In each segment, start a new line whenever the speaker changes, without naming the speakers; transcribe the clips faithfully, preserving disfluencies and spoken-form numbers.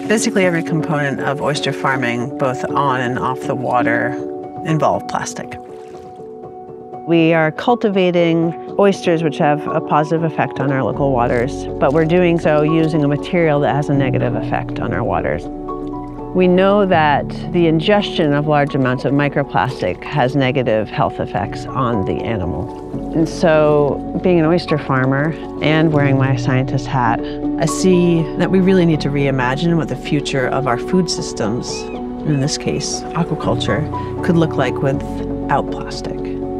Basically every component of oyster farming, both on and off the water, involve plastic. We are cultivating oysters which have a positive effect on our local waters, but we're doing so using a material that has a negative effect on our waters. We know that the ingestion of large amounts of microplastic has negative health effects on the animal. And so, being an oyster farmer and wearing my scientist hat, I see that we really need to reimagine what the future of our food systems, in this case aquaculture, could look like without plastic.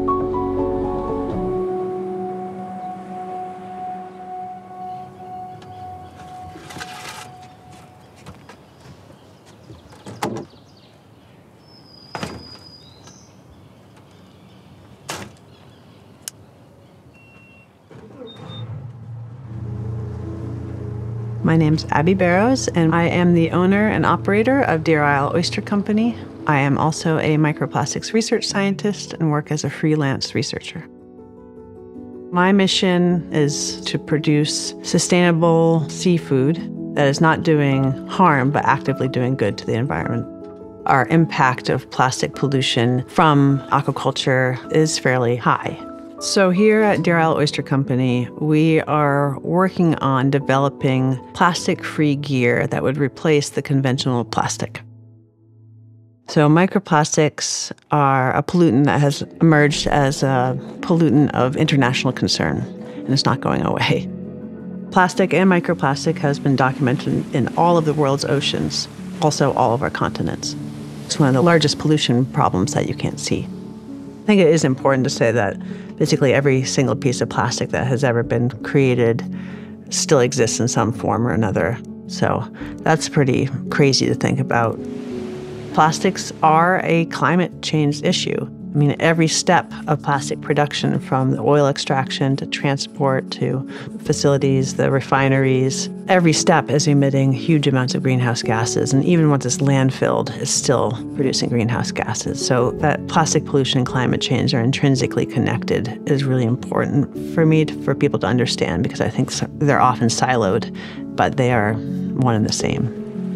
My name's Abby Barrows, and I am the owner and operator of Deer Isle Oyster Company. I am also a microplastics research scientist and work as a freelance researcher. My mission is to produce sustainable seafood that is not doing harm, but actively doing good to the environment. Our impact of plastic pollution from aquaculture is fairly high. So here at Deer Isle Oyster Company, we are working on developing plastic-free gear that would replace the conventional plastic. So microplastics are a pollutant that has emerged as a pollutant of international concern, and it's not going away. Plastic and microplastic has been documented in all of the world's oceans, also all of our continents. It's one of the largest pollution problems that you can't see. I think it is important to say that basically every single piece of plastic that has ever been created still exists in some form or another. So that's pretty crazy to think about. Plastics are a climate change issue. I mean, every step of plastic production, from the oil extraction to transport to facilities, the refineries, every step is emitting huge amounts of greenhouse gases. And even once it's landfilled, it's still producing greenhouse gases. So that plastic pollution and climate change are intrinsically connected is really important for me, to, for people to understand, because I think they're often siloed, but they are one and the same.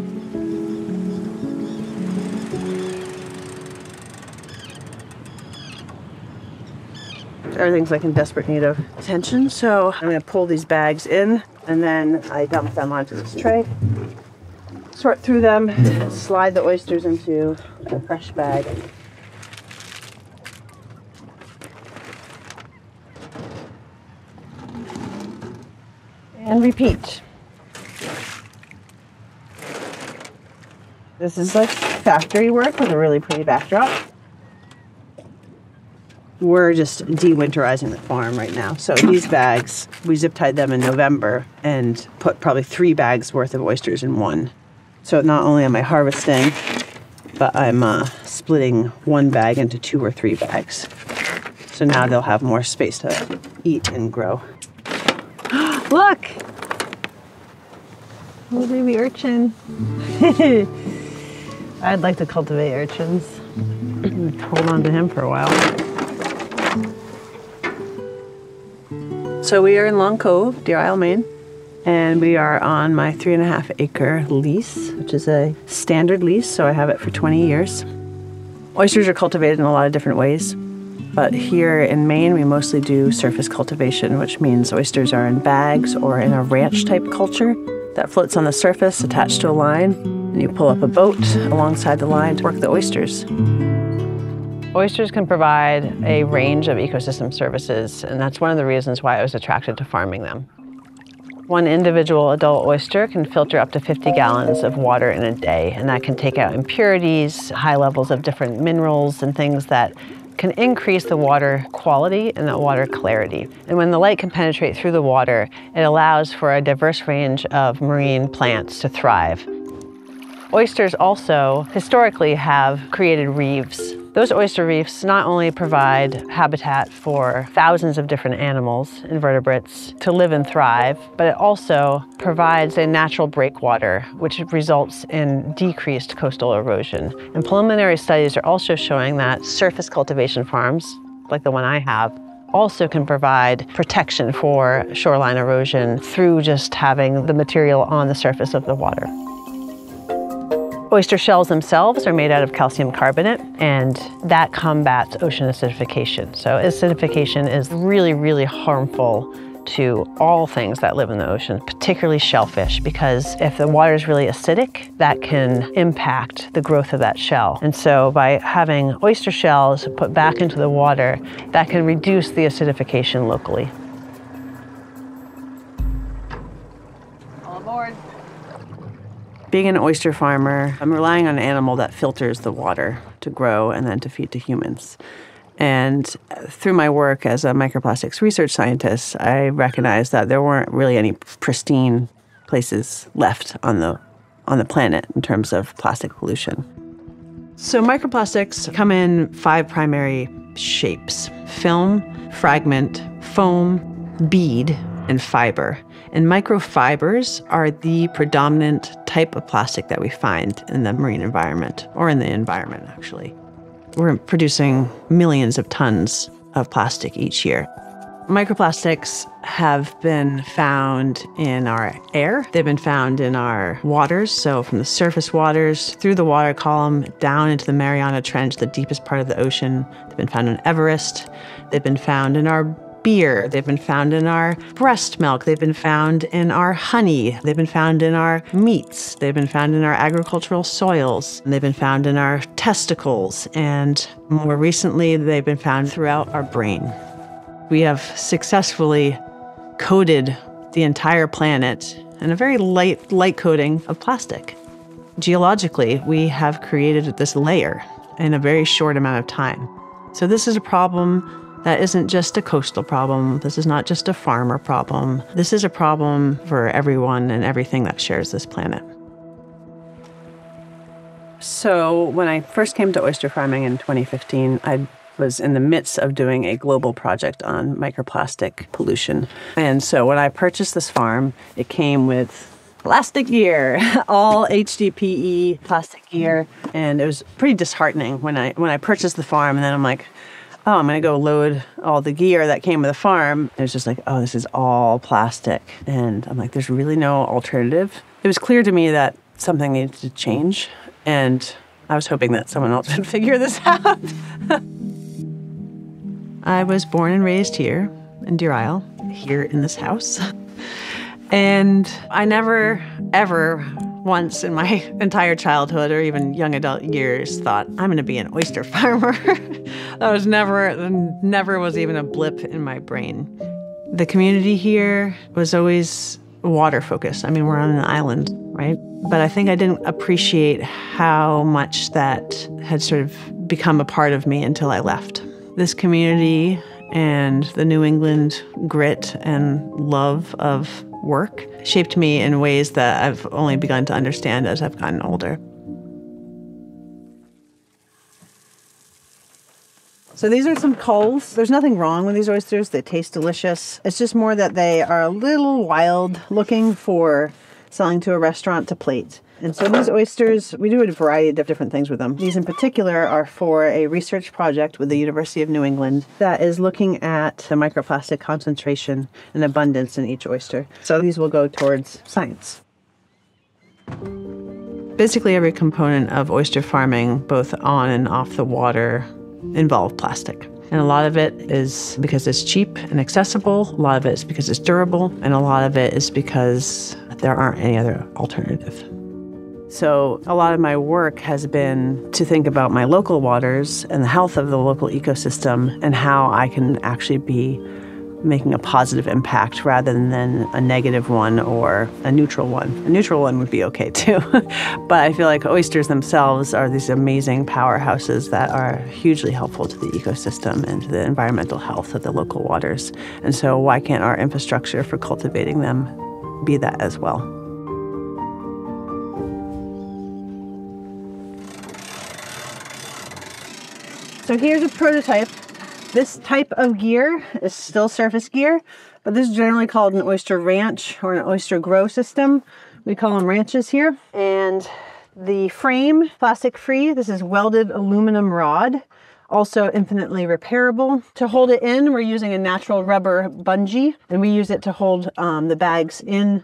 Everything's like in desperate need of attention, so I'm going to pull these bags in, and then I dump them onto this tray, sort through them, slide the oysters into a fresh bag. And repeat. This is like factory work with a really pretty backdrop. We're just de-winterizing the farm right now. So these bags, we zip tied them in November and put probably three bags worth of oysters in one. So not only am I harvesting, but I'm uh, splitting one bag into two or three bags. So now they'll have more space to eat and grow. Look! Little baby urchin. I'd like to cultivate urchins. Hold on to him for a while. So we are in Long Cove, Deer Isle, Maine, and we are on my three and a half acre lease, which is a standard lease, so I have it for twenty years. Oysters are cultivated in a lot of different ways, but here in Maine, we mostly do surface cultivation, which means oysters are in bags or in a ranch type culture that floats on the surface attached to a line, and you pull up a boat alongside the line to work the oysters. Oysters can provide a range of ecosystem services, and that's one of the reasons why I was attracted to farming them. One individual adult oyster can filter up to fifty gallons of water in a day, and that can take out impurities, high levels of different minerals, and things that can increase the water quality and the water clarity. And when the light can penetrate through the water, it allows for a diverse range of marine plants to thrive. Oysters also historically have created reefs. Those oyster reefs not only provide habitat for thousands of different animals, invertebrates, to live and thrive, but it also provides a natural breakwater, which results in decreased coastal erosion. And preliminary studies are also showing that surface cultivation farms, like the one I have, also can provide protection for shoreline erosion through just having the material on the surface of the water. Oyster shells themselves are made out of calcium carbonate, and that combats ocean acidification. So acidification is really, really harmful to all things that live in the ocean, particularly shellfish, because if the water is really acidic, that can impact the growth of that shell. And so by having oyster shells put back into the water, that can reduce the acidification locally. All aboard. Being an oyster farmer, I'm relying on an animal that filters the water to grow and then to feed to humans. And through my work as a microplastics research scientist, I recognized that there weren't really any pristine places left on the, on the planet in terms of plastic pollution. So microplastics come in five primary shapes: film, fragment, foam, bead, and fiber. And microfibers are the predominant type of plastic that we find in the marine environment, or in the environment, actually. We're producing millions of tons of plastic each year. Microplastics have been found in our air. They've been found in our waters, so from the surface waters, through the water column, down into the Mariana Trench, the deepest part of the ocean. They've been found in Everest. They've been found in our beer. They've been found in our breast milk. They've been found in our honey. They've been found in our meats. They've been found in our agricultural soils. They've been found in our testicles. And more recently, they've been found throughout our brain. We have successfully coated the entire planet in a very light, light coating of plastic. Geologically, we have created this layer in a very short amount of time. So this is a problem that isn't just a coastal problem. This is not just a farmer problem. This is a problem for everyone and everything that shares this planet. So when I first came to oyster farming in twenty fifteen, I was in the midst of doing a global project on microplastic pollution. And so when I purchased this farm, it came with plastic gear, all H D P E plastic gear. And it was pretty disheartening when I, when I purchased the farm, and then I'm like, oh, I'm gonna go load all the gear that came with the farm. It was just like, oh, this is all plastic. And I'm like, there's really no alternative. It was clear to me that something needed to change. And I was hoping that someone else would figure this out. I was born and raised here in Deer Isle, here in this house. And I never, ever once in my entire childhood or even young adult years thought, I'm gonna be an oyster farmer. That was never, never was even a blip in my brain. The community here was always water focused. I mean, we're on an island, right? But I think I didn't appreciate how much that had sort of become a part of me until I left. This community and the New England grit and love of work shaped me in ways that I've only begun to understand as I've gotten older. So these are some culls. There's nothing wrong with these oysters. They taste delicious. It's just more that they are a little wild looking for selling to a restaurant to plate. And so these oysters, we do a variety of different things with them. These in particular are for a research project with the University of New England that is looking at the microplastic concentration and abundance in each oyster. So these will go towards science. Basically every component of oyster farming, both on and off the water, involve plastic. And a lot of it is because it's cheap and accessible, a lot of it is because it's durable, and a lot of it is because there aren't any other alternative. So a lot of my work has been to think about my local waters and the health of the local ecosystem and how I can actually be making a positive impact rather than a negative one or a neutral one. A neutral one would be okay too. But I feel like oysters themselves are these amazing powerhouses that are hugely helpful to the ecosystem and to the environmental health of the local waters. And so why can't our infrastructure for cultivating them be that as well? So here's a prototype. This type of gear is still surface gear, but this is generally called an oyster ranch or an oyster grow system. We call them ranches here. And the frame, plastic free, this is welded aluminum rod, also infinitely repairable. To hold it in, we're using a natural rubber bungee, and we use it to hold um, the bags in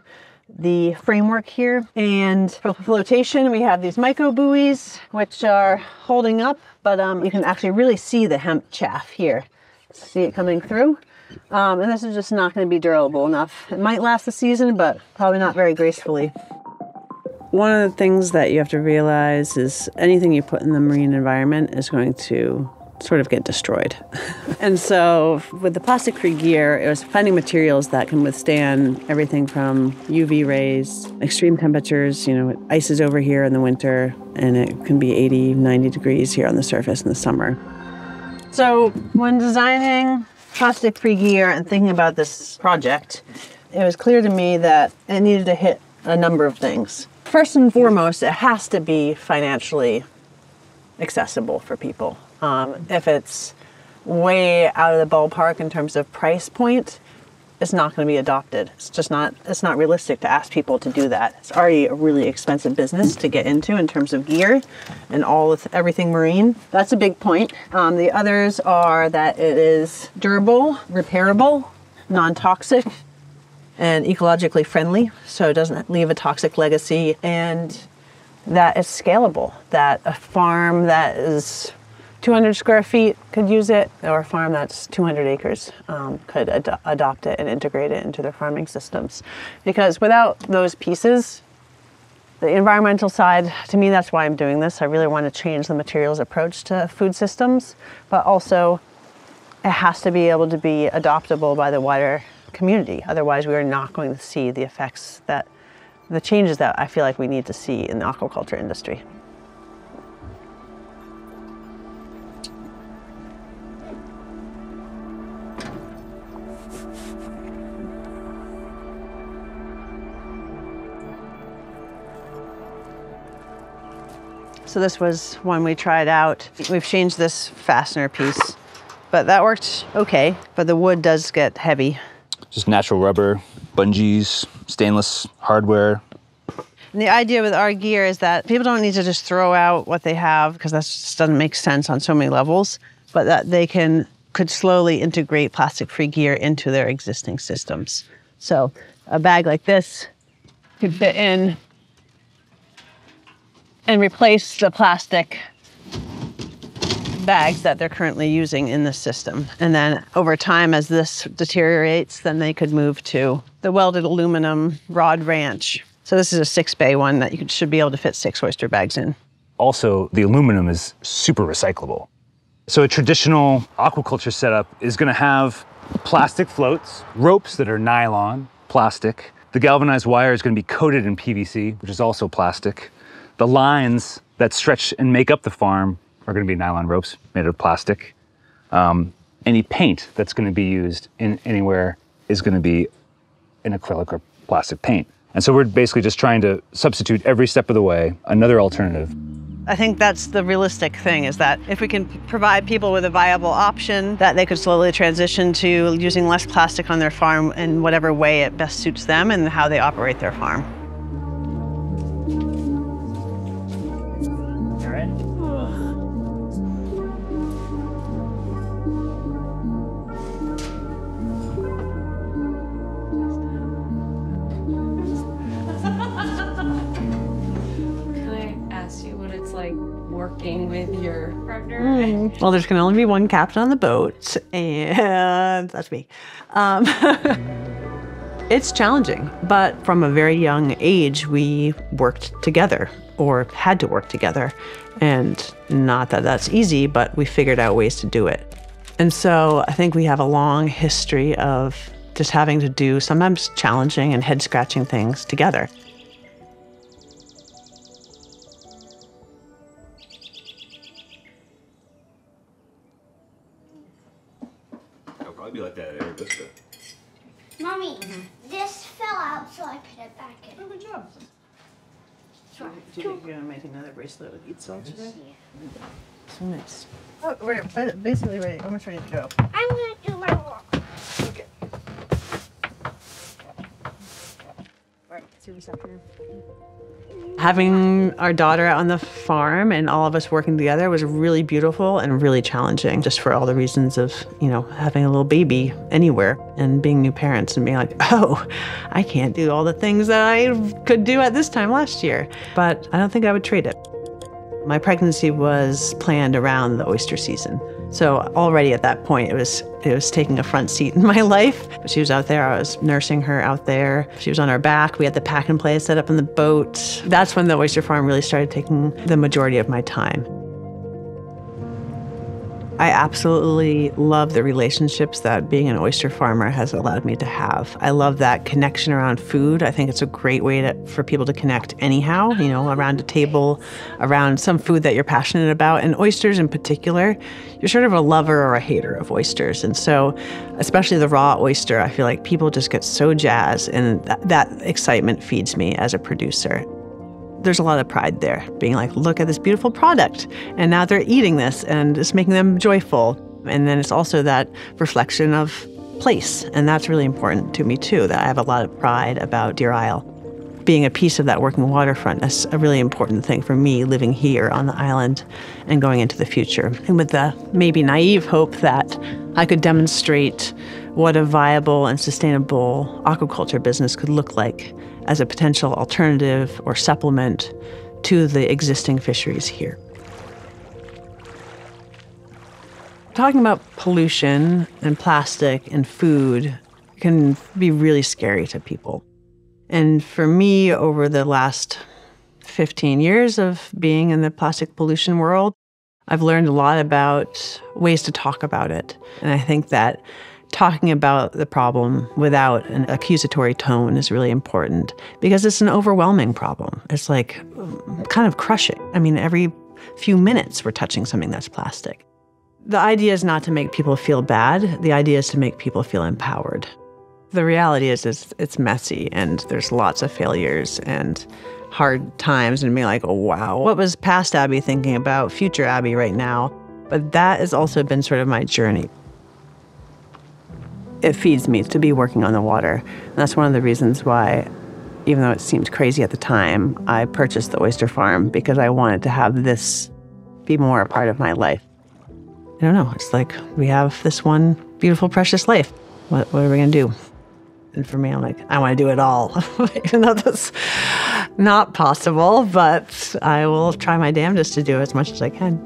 the framework here. And for flotation, we have these micro buoys, which are holding up, but um, you can actually really see the hemp chaff here. See it coming through. Um, and this is just not going to be durable enough. It might last the season, but probably not very gracefully. One of the things that you have to realize is anything you put in the marine environment is going to sort of get destroyed. And so with the plastic-free gear, it was finding materials that can withstand everything from U V rays, extreme temperatures, you know, ice is over here in the winter, and it can be eighty, ninety degrees here on the surface in the summer. So when designing plastic-free gear and thinking about this project, it was clear to me that it needed to hit a number of things. First and foremost, it has to be financially accessible for people. Um, if it's way out of the ballpark in terms of price point, it's not going to be adopted. It's just not, it's not realistic to ask people to do that. It's already a really expensive business to get into in terms of gear and all with everything marine. That's a big point. Um, the others are that it is durable, repairable, non-toxic, and ecologically friendly, so it doesn't leave a toxic legacy, and that it's scalable, that a farm that is two hundred square feet could use it, or a farm that's two hundred acres um, could ad adopt it and integrate it into their farming systems. Because without those pieces, the environmental side, to me, that's why I'm doing this. I really want to change the materials approach to food systems, but also it has to be able to be adoptable by the wider community. Otherwise, we are not going to see the effects that, the changes that I feel like we need to see in the aquaculture industry. So this was one we tried out. We've changed this fastener piece, but that worked okay. But the wood does get heavy.
Just natural rubber, bungees, stainless hardware.
And the idea with our gear is that people don't need to just throw out what they have, because that just doesn't make sense on so many levels, but that they can could slowly integrate plastic-free gear into their existing systems. So a bag like this could fit in and replace the plastic bags that they're currently using in the system. And then over time, as this deteriorates, then they could move to the welded aluminum rod ranch. So this is a six bay one that you should be able to fit six oyster bags in.
Also, the aluminum is super recyclable. So a traditional aquaculture setup is gonna have plastic floats, ropes that are nylon, plastic. The galvanized wire is gonna be coated in P V C, which is also plastic. The lines that stretch and make up the farm are going to be nylon ropes made of plastic. Um, any paint that's going to be used in anywhere is going to be an acrylic or plastic paint. And so we're basically just trying to substitute every step of the way another alternative.
I think that's the realistic thing, is that if we can provide people with a viable option, that they could slowly transition to using less plastic on their farm in whatever way it best suits them and how they operate their farm.
Working with your partner.
Mm. Well, there's going to only be one captain on the boat, and that's me. Um, it's challenging, but from a very young age, we worked together, or had to work together. And not that that's easy, but we figured out ways to do it. And so I think we have a long history of just having to do sometimes challenging and head-scratching things together.
Be like that at Vista.
Mommy, mm-hmm. this fell out, so I put it back in.
Oh, good job. Do you think you're going to make another bracelet with eat salt today? Yeah. So nice. Oh, we're basically ready. Almost ready to go.
I'm going to do my work.
Okay. All right, see you this afternoon. Having our daughter out on the farm and all of us working together was really beautiful and really challenging, just for all the reasons of, you know, having a little baby anywhere and being new parents and being like, oh, I can't do all the things that I could do at this time last year. But I don't think I would trade it. My pregnancy was planned around the oyster season. So already at that point, it was it was taking a front seat in my life. She was out there, I was nursing her out there. She was on our back, we had the pack and play set up in the boat. That's when the oyster farm really started taking the majority of my time. I absolutely love the relationships that being an oyster farmer has allowed me to have. I love that connection around food. I think it's a great way to, for people to connect anyhow, you know, around a table, around some food that you're passionate about. And oysters in particular, you're sort of a lover or a hater of oysters. And so, especially the raw oyster, I feel like people just get so jazzed, and that, that excitement feeds me as a producer. There's a lot of pride there, being like, look at this beautiful product, and now they're eating this, and it's making them joyful. And then it's also that reflection of place, and that's really important to me too, that I have a lot of pride about Deer Isle. Being a piece of that working waterfront is a really important thing for me, living here on the island and going into the future. And with the maybe naive hope that I could demonstrate what a viable and sustainable aquaculture business could look like as a potential alternative or supplement to the existing fisheries here. Talking about pollution and plastic and food can be really scary to people. And for me, over the last fifteen years of being in the plastic pollution world, I've learned a lot about ways to talk about it. And I think that talking about the problem without an accusatory tone is really important, because it's an overwhelming problem. It's like kind of crushing. I mean, every few minutes we're touching something that's plastic. The idea is not to make people feel bad. The idea is to make people feel empowered. The reality is it's, it's messy, and there's lots of failures and hard times, and being like, oh, wow, what was past Abby thinking about future Abby right now? But that has also been sort of my journey. It feeds me to be working on the water. And that's one of the reasons why, even though it seemed crazy at the time, I purchased the oyster farm, because I wanted to have this be more a part of my life. I don't know, it's like we have this one beautiful, precious life. What, what are we gonna do? And for me, I'm like, I wanna do it all, even though that's not possible, but I will try my damnedest to do as much as I can.